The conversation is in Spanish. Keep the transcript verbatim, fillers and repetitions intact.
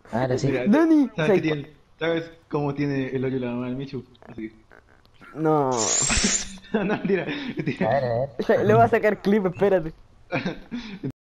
Ahora sí. Mira, Dani, ¿sabes qué ¿sabes tiene? ¿Sabes cómo tiene el hoyo la mamá del Michu? Así. No. No, mentira, A mentira. ver, a Le voy a ver. sacar clip, espérate.